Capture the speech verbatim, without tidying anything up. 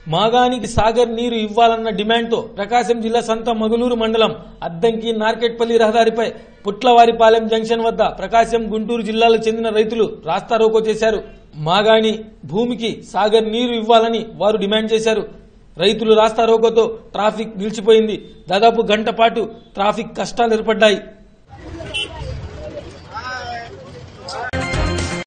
మాగానికి సాగర్ నీరు ఇవ్వాలన్న డిమాండ్తో ప్రకాశం జిల్లా సంత మగులూరు మండలం అద్దంకి నార్కెట్పల్లి రహదారిపై పుట్లవారిపాలెం జంక్షన్ వద్ద ప్రకాశం గుంటూరు జిల్లాలకు చెందిన రైతులు రాస్తారోకో చేశారు. మాగాని భూమికి సాగర్ నీరు ఇవ్వాలని వారు డిమాండ్ చేశారు. రైతులు రాస్తారోకోతో ట్రాఫిక్ నిలిచిపోయింది. దాదాపు గంట పాటు ట్రాఫిక్ కష్టాలు ఏర్పడ్డాయి.